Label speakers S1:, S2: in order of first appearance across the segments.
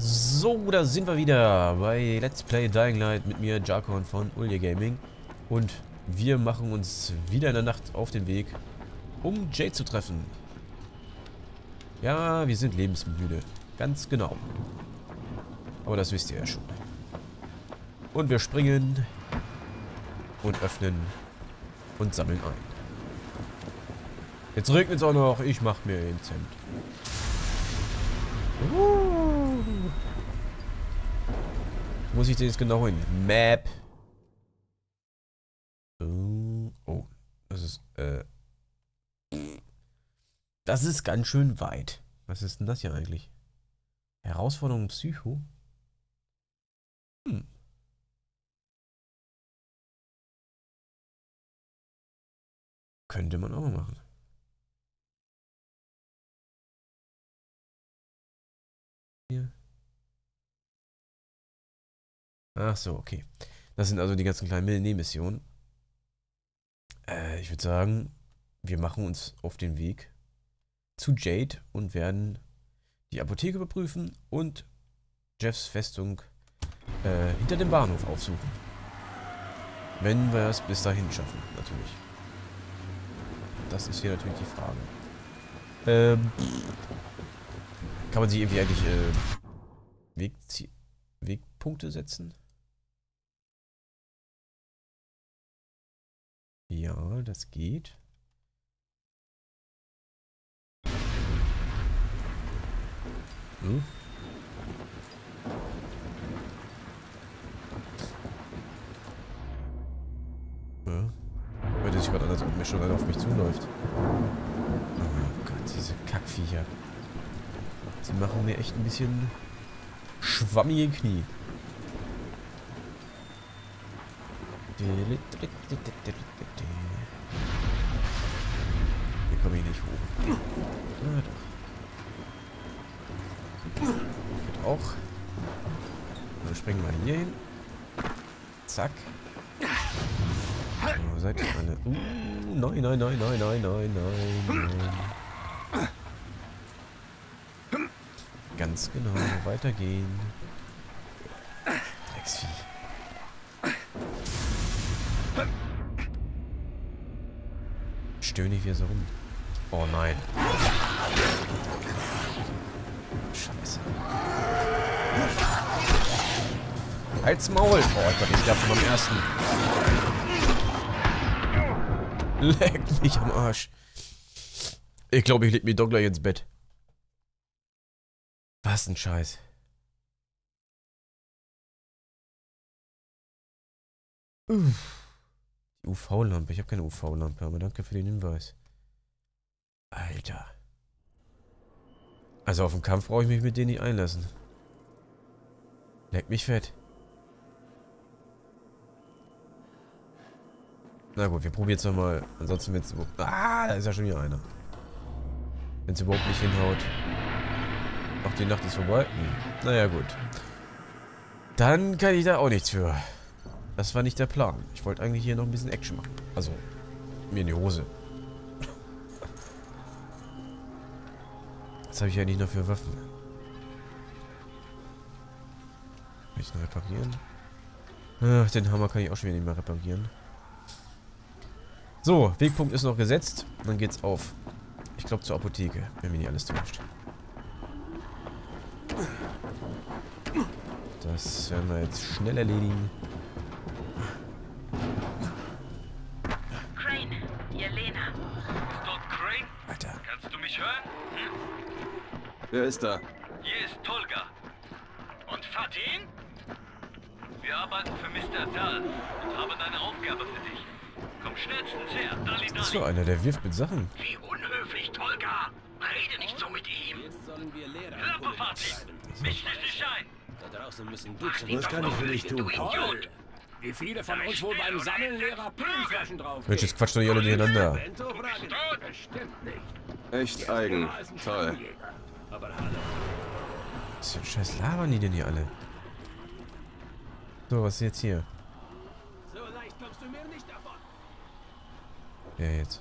S1: So, da sind wir wieder bei Let's Play Dying Light mit mir, Jarkon von Ulje Gaming. Und wir machen uns wieder in der Nacht auf den Weg, um Jade zu treffen. Ja, wir sind lebensmüde. Ganz genau. Aber das wisst ihr ja schon. Und wir springen und öffnen und sammeln ein. Jetzt regnet es auch noch. Ich mach mir ins Hemd. Muss ich denn jetzt genau hin? Map. Oh. Das ist ganz schön weit. Was ist denn das hier eigentlich? Herausforderung Psycho? Könnte man auch mal machen. Hier. Ach so, okay. Das sind also die ganzen kleinen Nebenmissionen. Ich würde sagen, wir machen uns auf den Weg zu Jade und werden die Apotheke überprüfen und Jeffs Festung hinter dem Bahnhof aufsuchen. Wenn wir es bis dahin schaffen, natürlich. Das ist hier natürlich die Frage. Kann man sie irgendwie eigentlich Wegpunkte setzen? Ja, das geht. Ja. Hört sich gerade an, als ob mir schon einer auf mich zuläuft. Oh Gott, diese Kackviecher. Sie machen mir echt ein bisschen schwammige Knie. Hier komme ich nicht hoch. Ah, doch. Geht auch. Dann springen wir hier hin. Zack. So, seid ihr alle. Nein, nein, nein, nein, nein, nein, nein, nein. Ganz genau. Weitergehen. Drecksvieh. Stöhne ich wieder so rum. Oh nein. Scheiße. Halt's Maul! Oh Gott, ich sterbe schon beim ersten. Leck mich am Arsch. Ich glaube, ich leg mich doch gleich ins Bett. Was ein Scheiß. Die UV-Lampe. Ich habe keine UV-Lampe, aber danke für den Hinweis. Alter. Also auf den Kampf brauche ich mich mit denen nicht einlassen. Leck mich fett. Na gut, wir probieren es nochmal. Ansonsten wird es... Ah, da ist ja schon wieder einer. Wenn es überhaupt nicht hinhaut. Ach, die Nacht ist vorbei. Naja, gut. Dann kann ich da auch nichts für. Das war nicht der Plan. Ich wollte eigentlich hier noch ein bisschen Action machen. Also, mir in die Hose. Was habe ich eigentlich noch für Waffen? Kann ich noch reparieren? Ach, den Hammer kann ich auch schon wieder nicht mehr reparieren. So, Wegpunkt ist noch gesetzt. Dann geht's auf. Ich glaube zur Apotheke, wenn mir nicht alles täuscht. Das werden wir jetzt schnell erledigen.
S2: Crane, hier Lena.
S3: Ist dort Crane?
S1: Alter.
S3: Kannst du mich hören?
S4: Wer ist da?
S3: Hier ist Tolga. Und Fatin? Wir arbeiten für Mr. Dahl und haben eine Aufgabe für dich. Komm schnellstens her, Dali
S1: Das ist so
S3: Dali.
S1: einer, der wirft mit Sachen.
S3: Wie unhöflich, Tolga. Rede nicht so mit ihm.
S5: Jetzt sollen wir Lehrer
S3: Klappe, Fatin. Mich schließlich ein.
S5: Da draußen müssen Dutzende
S4: Was kann ich für dich tun?
S3: Idiot.
S5: Wie viele von uns wohl beim Sammeln leerer Pillenflaschen drauf?
S1: Mensch, jetzt quatscht doch nicht alle durcheinander.
S5: Bestimmt nicht.
S4: Echt eigen. Toll.
S5: Aber hallo.
S1: Was für ein Scheiß labern die denn hier alle? So, was ist jetzt hier?
S5: So leicht kommst du mir nicht davon.
S1: Wer jetzt?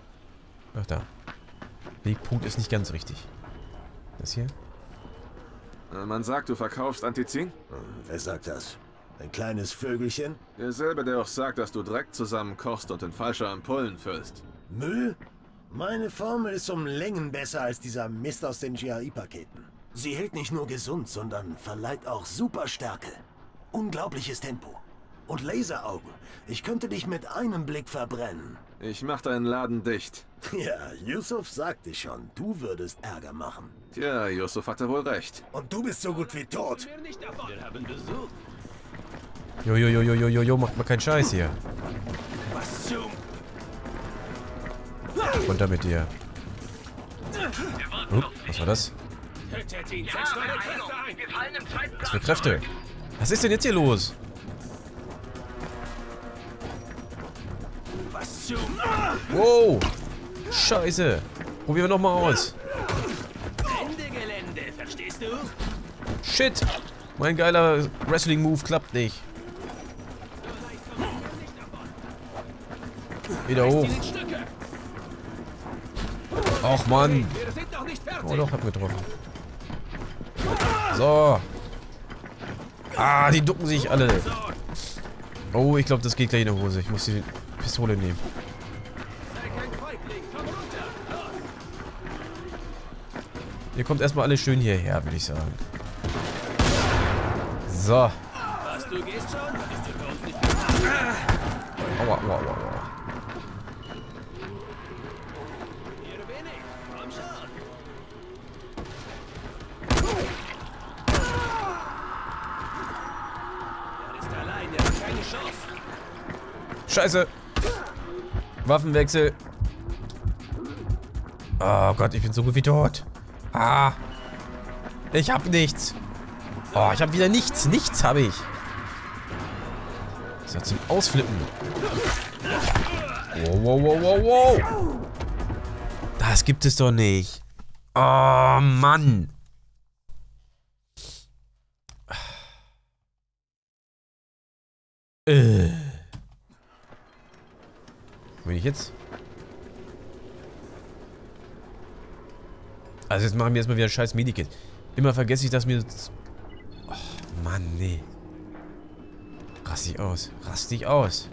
S1: Ach da. Wegpunkt ist nicht ganz richtig. Das hier?
S4: Man sagt, du verkaufst Antizin?
S2: Wer sagt das? Ein kleines Vögelchen?
S4: Derselbe, der auch sagt, dass du Dreck zusammen kochst und in falsche Ampullen füllst.
S2: Müll? Meine Formel ist um Längen besser als dieser Mist aus den GAI-Paketen. Sie hält nicht nur gesund, sondern verleiht auch Superstärke. Unglaubliches Tempo. Und Laseraugen. Ich könnte dich mit einem Blick verbrennen.
S4: Ich mach deinen Laden dicht.
S2: Ja, Yusuf sagte schon, du würdest Ärger machen.
S4: Tja, Yusuf hatte wohl recht.
S2: Und du bist so gut wie tot.
S5: Wir haben Besuch.
S1: Jo, macht mal keinen Scheiß hier.
S5: Was zum...
S1: Runter mit dir. Was war das?
S5: Tötet ihn,
S3: Ja,
S5: setzt eure
S3: Meinung.
S5: Kräfte ein.
S3: Wir fallen im zweiten
S1: Was für Kräfte? Was ist denn jetzt hier los?
S5: Was zum...
S1: Wow. Scheiße. Probieren wir nochmal aus.
S5: Ende Gelände, verstehst du?
S1: Shit. Mein geiler Wrestling-Move klappt nicht. Wieder hoch.
S5: Die Stücke.
S1: Och, Mann.
S5: Wir sind noch nicht fertig.
S1: Oh, doch, hab getroffen. So. Ah, die ducken sich alle. Oh, ich glaube, das geht gleich in die Hose. Ich muss die Pistole nehmen.
S5: Sei kein Feigling, komm runter.
S1: Ihr kommt erstmal alle schön hierher, würde ich sagen. So.
S5: Was, du gehst schon? Ist dir für uns nicht...
S1: Aua.
S5: Hier wenig. Komm schon. Er ist allein, er hat keine Chance.
S1: Scheiße. Waffenwechsel. Oh Gott, ich bin so gut wie tot. Ah. Ich hab nichts. Oh, ich hab wieder nichts. Nichts habe ich. Das ist ja zum Ausflippen. Wow. Das gibt es doch nicht. Oh, Mann. Bin ich jetzt? Also jetzt machen wir erstmal wieder ein scheiß Medikit. Immer vergesse ich, dass mir... Oh, Mann, nee. Rast dich aus.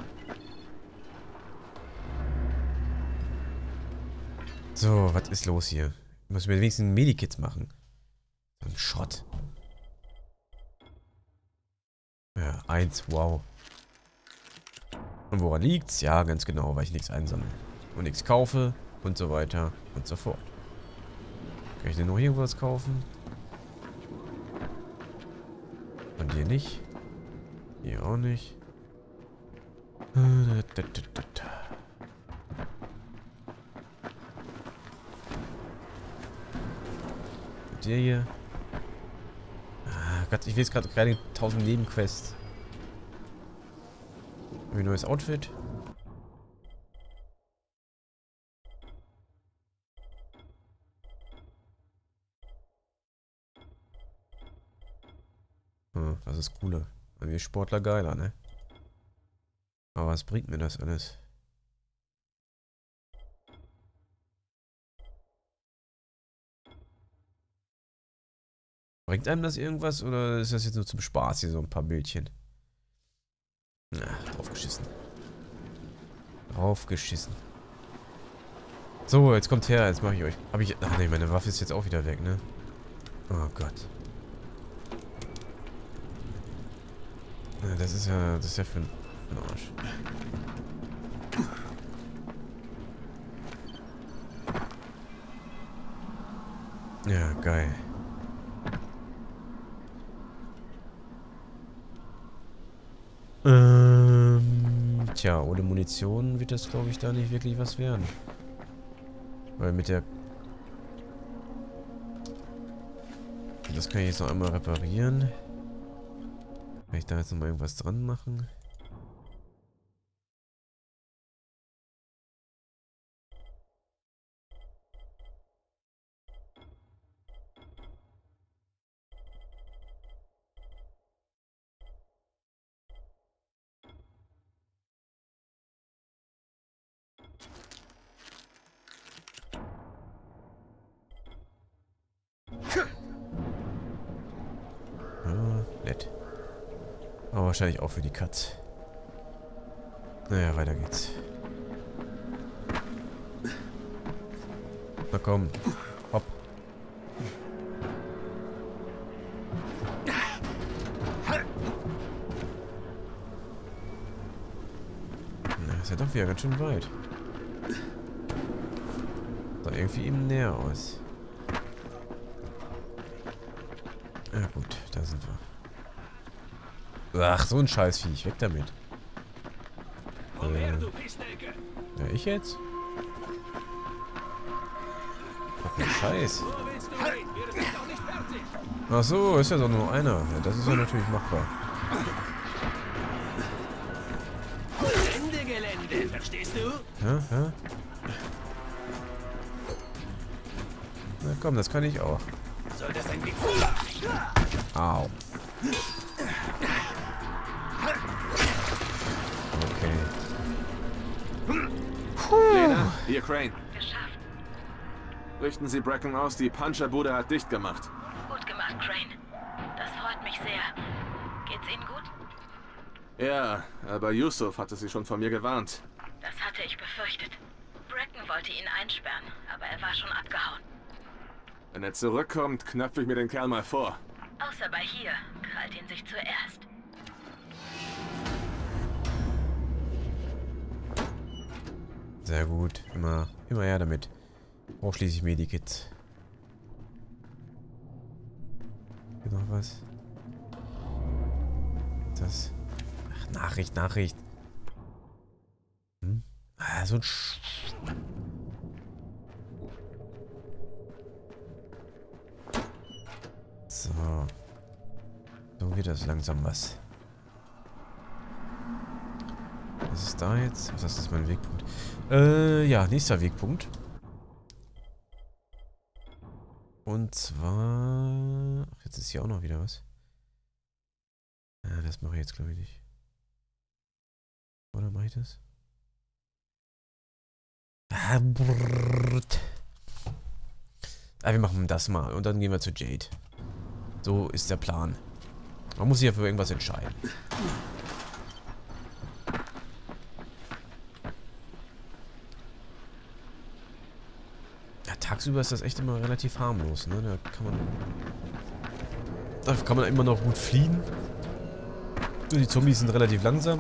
S1: So, was ist los hier? Ich muss mir wenigstens Medikits machen. So ein Schrott. Ja, 1, wow. Und woran liegt's? Ja, ganz genau, weil ich nichts einsammle. Und nichts kaufe und so weiter und so fort. Kann ich denn noch irgendwas kaufen? Von dir nicht. Hier auch nicht. Und der hier. Ah Gott, ich will jetzt gerade keine 1000 Nebenquests. Ein neues Outfit. Das ist cooler. Irgendwie Sportler geiler, ne? Aber was bringt mir das alles? Bringt einem das irgendwas oder ist das jetzt nur zum Spaß hier so ein paar Bildchen? Na, draufgeschissen. Draufgeschissen. So, jetzt kommt her, jetzt mache ich euch. Ach ne, meine Waffe ist jetzt auch wieder weg, ne? Oh Gott. Das ist ja für den Arsch. Ja, geil. Tja, ohne Munition wird das, glaube ich, da nicht wirklich was werden. Weil mit der... Das kann ich jetzt noch einmal reparieren. Kann ich da jetzt noch mal irgendwas dran machen? Nett. Aber wahrscheinlich auch für die Katz. Naja, weiter geht's. Na komm. Hopp. Na, ist ja doch wieder ganz schön weit. Sah irgendwie eben näher aus. Ja gut, da sind wir. Ach, so ein Scheißviech. Weg damit. Ja, ich jetzt? Was ein Scheiß. Ach so, ist ja doch nur einer. Ja, das ist ja natürlich machbar.
S5: Ende Gelände, verstehst du?
S1: Ja, ja. Na komm, das kann ich auch.
S5: Soll das ein Weg?
S1: Au. Okay.
S4: Lena, hier Crane.
S6: Geschafft.
S4: Richten Sie Bracken aus, die Puncherbude hat dicht gemacht.
S6: Gut gemacht, Crane. Das freut mich sehr. Geht's Ihnen gut?
S4: Ja, aber Yusuf hatte Sie schon vor mir gewarnt.
S6: Das hatte ich befürchtet. Bracken wollte ihn einsperren, aber er war schon abgehauen.
S4: Wenn er zurückkommt, knöpfe ich mir den Kerl mal vor.
S6: Außer bei hier krallt ihn sich zuerst.
S1: Sehr gut. Immer her damit. Brauch schließlich Medikits. Hier noch was? Das. Ach, Nachricht. Hm? Ah, so ein So. So wird das langsam was. Was ist da jetzt? Ach, das ist mein Wegpunkt. Ja, nächster Wegpunkt. Und zwar... Ach, jetzt ist hier auch noch wieder was. Ja, das mache ich jetzt, glaube ich, nicht. Oder mache ich das? Ah, wir machen das mal. Und dann gehen wir zu Jade. So ist der Plan. Man muss sich ja für irgendwas entscheiden. Ja, tagsüber ist das echt immer relativ harmlos, ne? Da kann man immer noch gut fliehen. Nur die Zombies sind relativ langsam.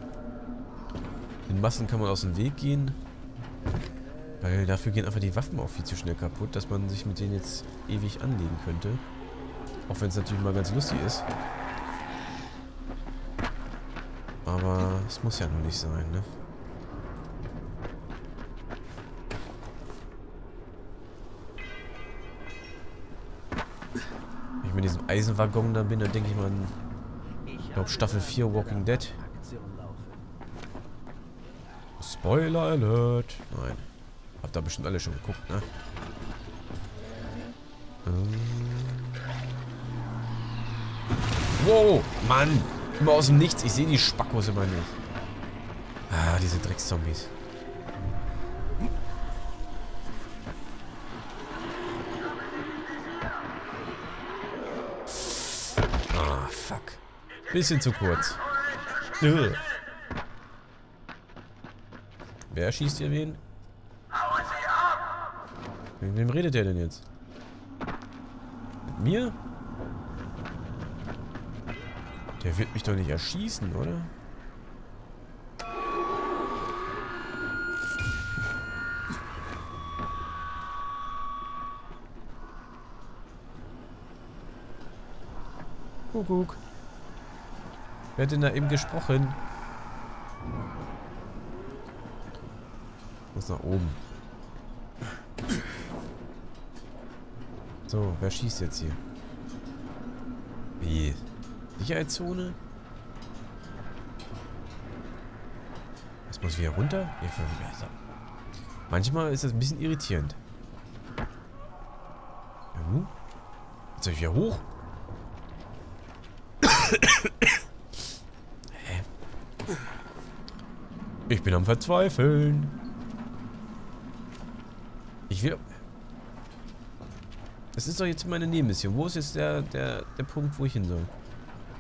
S1: Den Massen kann man aus dem Weg gehen. Weil dafür gehen einfach die Waffen auch viel zu schnell kaputt, dass man sich mit denen jetzt ewig anlegen könnte. Auch wenn es natürlich mal ganz lustig ist. Aber es muss ja nur nicht sein, ne? Wenn ich mit diesem Eisenwaggon da bin, dann denke ich mal an, ich glaube, Staffel 4 Walking Dead. Spoiler Alert. Nein. Habt da bestimmt alle schon geguckt, ne? Wow, Mann. Immer aus dem Nichts. Ich sehe die Spackos immer nicht. Ah, diese Dreckszombies. Ah, fuck. Bisschen zu kurz. Wer schießt hier wen? Mit wem redet der denn jetzt? Mit mir? Der wird mich doch nicht erschießen, oder? Kuckuck. Wer hat denn da eben gesprochen? Muss nach oben. So, wer schießt jetzt hier? Wie? Sicherheitszone? Jetzt muss ich wieder runter? Ja, manchmal ist das ein bisschen irritierend. Ja, jetzt soll ich wieder hoch? Hä? Ich bin am Verzweifeln. Ich will... Das ist doch jetzt meine Nebenmission. Wo ist jetzt der Punkt, wo ich hin soll?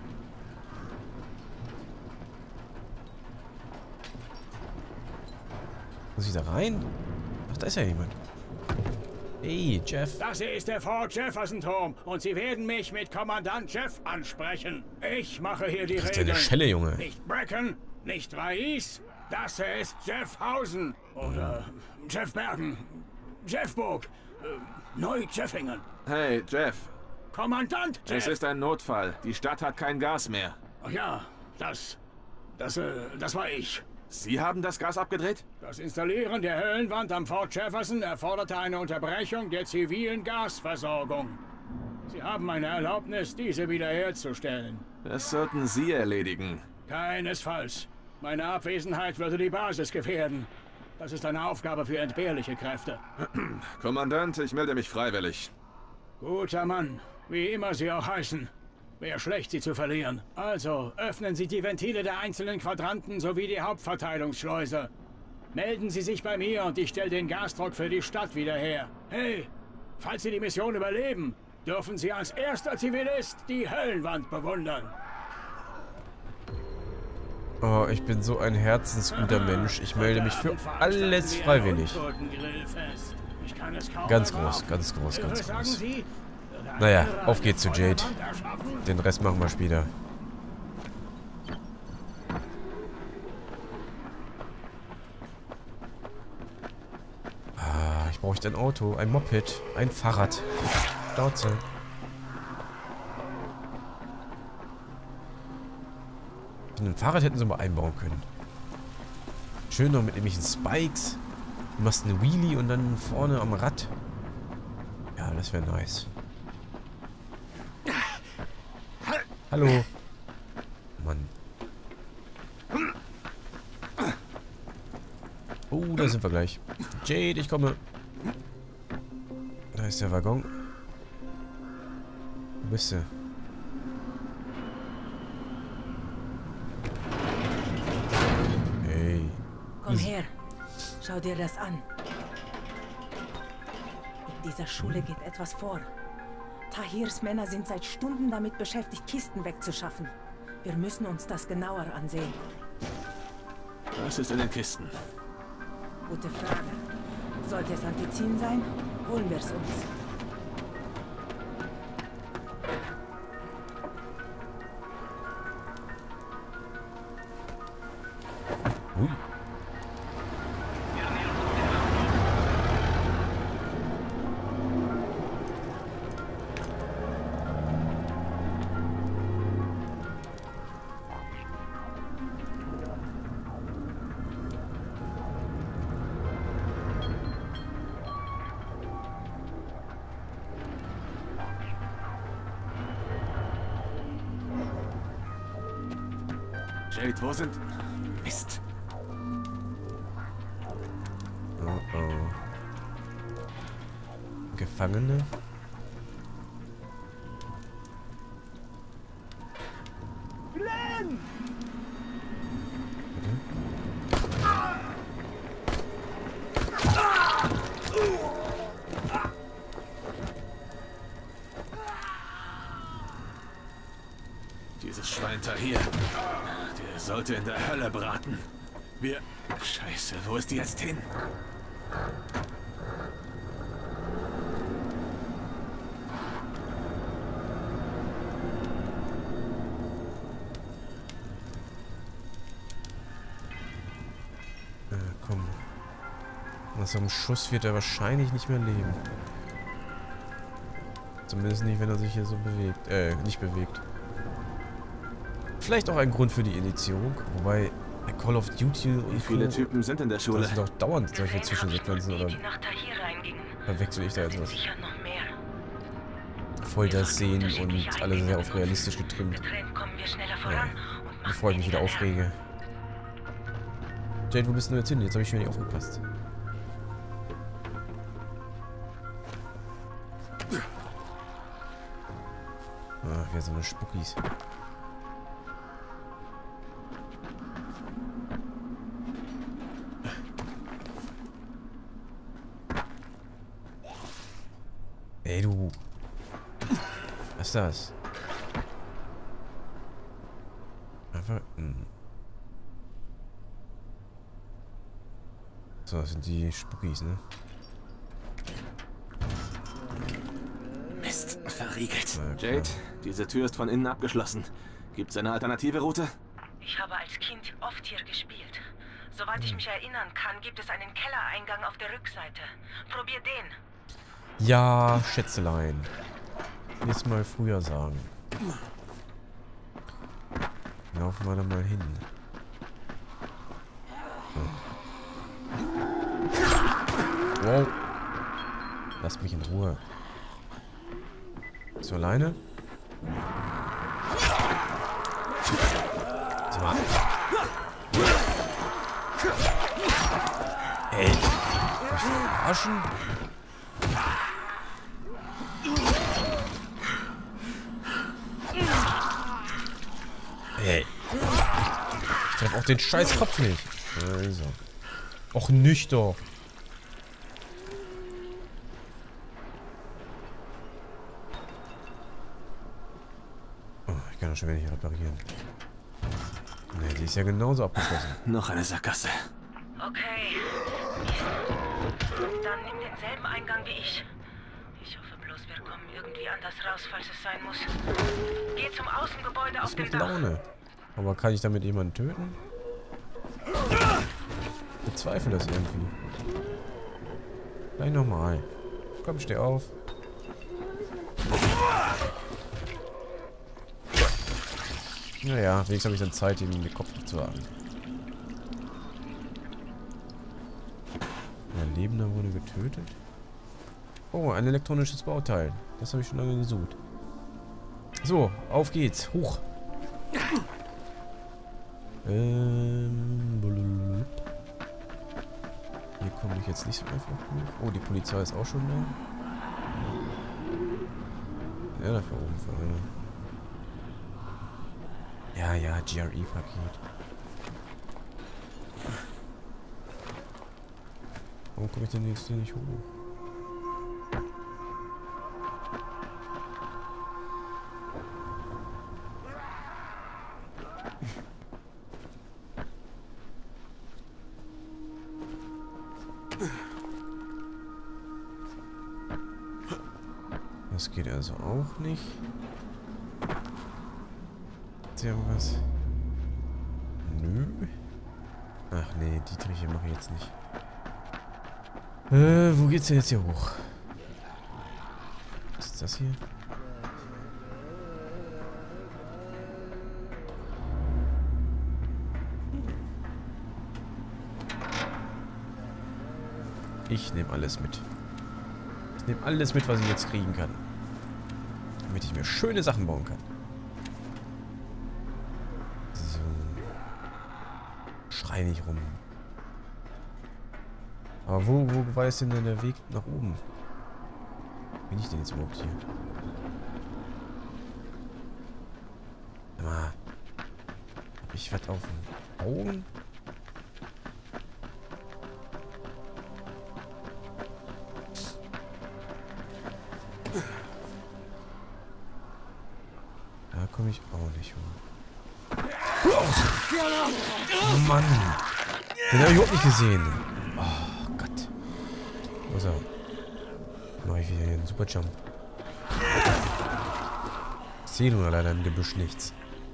S1: Muss ich da rein? Ach, da ist ja jemand. Hey, Jeff.
S5: Das hier ist der Fort Jefferson-Turm und Sie werden mich mit Kommandant Jeff ansprechen. Ich mache hier die
S1: Das ist ja eine
S5: Regeln.
S1: Schelle, Junge.
S5: Nicht Bracken, nicht Rais. Das hier ist Jeff Hausen. Oder Jeff Bergen. Jeff Burg. Neu-Jeffingen.
S4: Hey, Jeff.
S5: Kommandant Jeff.
S4: Es ist ein Notfall. Die Stadt hat kein Gas mehr.
S5: Ach ja, das war ich.
S4: Sie haben das Gas abgedreht?
S5: Das Installieren der Höllenwand am Fort Jefferson erforderte eine Unterbrechung der zivilen Gasversorgung. Sie haben meine Erlaubnis, diese wiederherzustellen.
S4: Das sollten Sie erledigen.
S5: Keinesfalls. Meine Abwesenheit würde die Basis gefährden. Das ist eine Aufgabe für entbehrliche Kräfte.
S4: Kommandant, ich melde mich freiwillig.
S5: Guter Mann, wie immer Sie auch heißen. Wäre schlecht, Sie zu verlieren. Also, öffnen Sie die Ventile der einzelnen Quadranten sowie die Hauptverteilungsschleuse. Melden Sie sich bei mir und ich stelle den Gasdruck für die Stadt wieder her. Hey, falls Sie die Mission überleben, dürfen Sie als erster Zivilist die Höllenwand bewundern.
S1: Oh, ich bin so ein herzensguter Mensch. Ich melde mich für alles freiwillig. Ganz groß, ganz groß, ganz groß. Naja, auf geht's zu Jade. Den Rest machen wir später. Ah, ich brauche ein Auto, ein Moped, ein Fahrrad. Schnauze. Ein Fahrrad hätten sie mal einbauen können. Schön noch mit irgendwelchen Spikes. Du machst eine Wheelie und dann vorne am Rad. Ja, das wäre nice. Hallo. Mann. Oh, da sind wir gleich. Jade, ich komme. Da ist der Waggon. Wo bist du? Hey.
S7: Komm her. Schau dir das an. In dieser Schule geht etwas vor. Tahirs Männer sind seit Stunden damit beschäftigt, Kisten wegzuschaffen. Wir müssen uns das genauer ansehen.
S4: Was ist in den Kisten?
S7: Gute Frage. Sollte es Antizin sein, holen wir es uns.
S1: Ui.
S4: Jade, wo sind... Mist.
S1: Oh oh. Gefangene?
S5: Glenn!
S4: Dieses Schwein Tahir. Der sollte in der Hölle braten. Wir... Scheiße, wo ist die jetzt hin?
S1: Komm. Nach so einem Schuss wird er wahrscheinlich nicht mehr leben. Zumindest nicht, wenn er sich hier so bewegt. Nicht bewegt. Vielleicht auch ein Grund für die Indizierung. Wobei, bei Call of Duty und
S4: Wie viele Typen sind in der Schule?
S1: das sind doch dauernd solche Zwischensequenzen, oder
S6: Die nach Tahir reingingen.
S1: verwechsel ich da jetzt was?
S6: Sicher noch mehr.
S1: Voll das Sehen und alle sehr auf realistisch getrimmt.
S6: Getrennt kommen wir schneller voran und machen
S1: Bevor ich mich wieder aufrege. Jade, wo bist du jetzt hin? Jetzt habe ich schon nicht aufgepasst. Ach, wer so eine Spuckis. Ey, du. Was ist das? Einfach... So, das sind die Spookies, ne?
S4: Mist, verriegelt.
S1: Na, klar.
S4: Jade, diese Tür ist von innen abgeschlossen. Gibt's eine alternative Route?
S7: Ich habe als Kind oft hier gespielt. Soweit ich mich erinnern kann, gibt es einen Kellereingang auf der Rückseite. Probier den.
S1: Ja, Schätzelein. Nächstes Mal früher sagen. Laufen wir da mal hin. So. Wow. Lasst mich in Ruhe. Bist du alleine? So. Ey. Mich verarschen? Ey. Ich treffe auch den scheiß Kopf nicht. Also. Och, nicht doch. Oh, ich kann das schon wieder nicht reparieren. Ne, die ist ja genauso abgeschlossen.
S4: Noch eine Sackgasse.
S7: Okay. Dann nimm denselben Eingang wie ich. Ich hoffe bloß, wir kommen irgendwie anders raus, falls es sein muss. Geh zum Außengebäude auf
S1: Das
S7: dem
S1: macht
S7: Dach.
S1: Laune. Aber kann ich damit jemanden töten? Ich bezweifle das irgendwie. Gleich nochmal. Komm, steh auf. Naja, wenigstens habe ich dann Zeit, ihm in den Kopf zu haben. Ein Lebender wurde getötet. Oh, ein elektronisches Bauteil. Das habe ich schon lange gesucht. So, auf geht's. Hoch. Blub. Hier komme ich jetzt nicht so einfach hoch. Oh, die Polizei ist auch schon da. Ja, da oben für einer. Ja, ja, GRE-Paket. Warum komme ich denn jetzt hier nicht hoch? Das geht also auch nicht. Ist hier irgendwas? Nö. Ach nee, die Triche mache ich jetzt nicht. Wo geht's denn jetzt hier hoch? Was ist das hier? Ich nehme alles mit. Ich nehme alles mit, was ich jetzt kriegen kann. Damit ich mir schöne Sachen bauen kann. So. Schrei nicht rum. Aber wo weist denn der Weg nach oben? Bin ich denn jetzt überhaupt hier? Ah. Hab ich was auf den Augen? Da komme ich auch nicht hoch. Oh Mann! Den habe ich überhaupt nicht gesehen. Oh Gott. Wo ist er? Mache ich wieder hier einen Superjump. Ich sehe nur leider im Gebüsch nichts.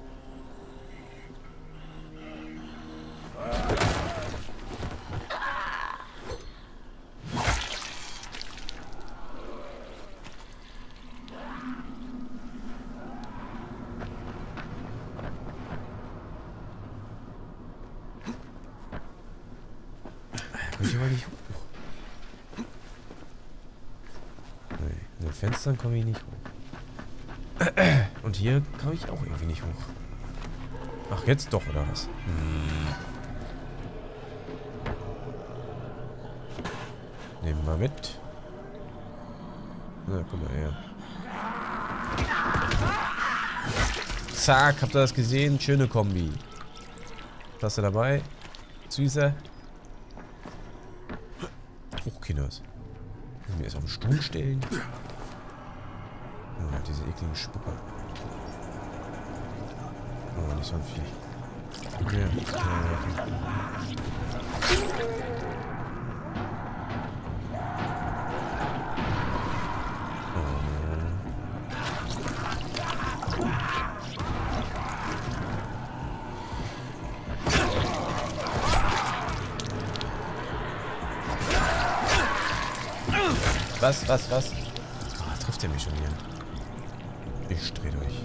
S1: Ich aber nicht hoch. Nee, in den Fenstern komme ich nicht hoch. Und hier komme ich auch irgendwie nicht hoch. Ach, jetzt doch, oder was? Nehmen wir mit. Na, guck mal her. Zack, habt ihr das gesehen? Schöne Kombi. Hast du dabei? Süßer. Hochkinders. Müssen wir erst auf den Stuhl stellen. Oh, diese ekligen Spucker. Oh, nicht so ein Viech. Ja. Was? Ah, trifft er mich schon wieder. Ich dreh durch.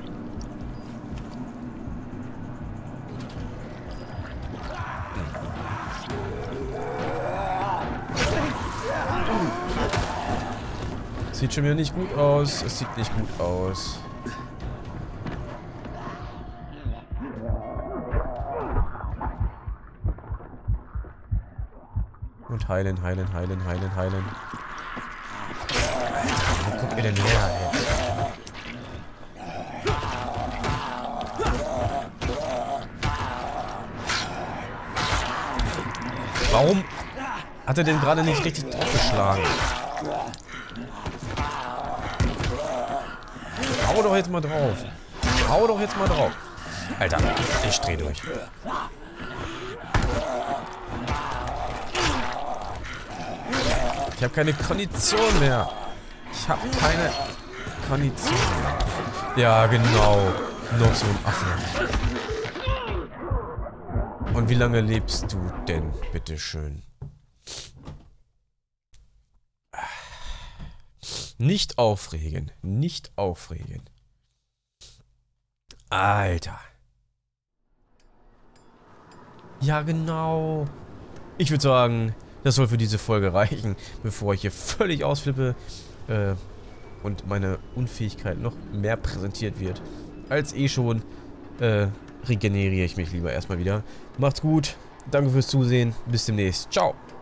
S1: Sieht schon wieder nicht gut aus. Es sieht nicht gut aus. Und heilen. Alter, wo guckt ihr denn her, ey? Warum hat er denn gerade nicht richtig draufgeschlagen? Hau doch jetzt mal drauf. Alter, ich dreh durch. Ich habe keine Kondition mehr. Ja, genau. Noch so ein Affe. Und wie lange lebst du denn, bitteschön? Nicht aufregen. Alter. Ja, genau. Ich würde sagen, das soll für diese Folge reichen, bevor ich hier völlig ausflippe und meine Unfähigkeit noch mehr präsentiert wird. Als eh schon, regeneriere ich mich lieber erstmal wieder. Macht's gut. Danke fürs Zusehen. Bis demnächst. Ciao.